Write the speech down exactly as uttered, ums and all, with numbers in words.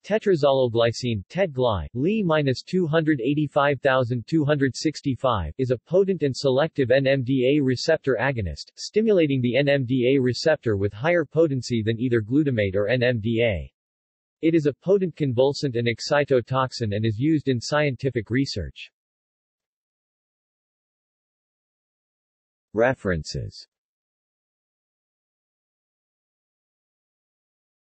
Tetrazolylglycine T E D Gly, Li two eight five two six five, is a potent and selective N M D A receptor agonist, stimulating the N M D A receptor with higher potency than either glutamate or N M D A. It is a potent convulsant and excitotoxin and is used in scientific research. References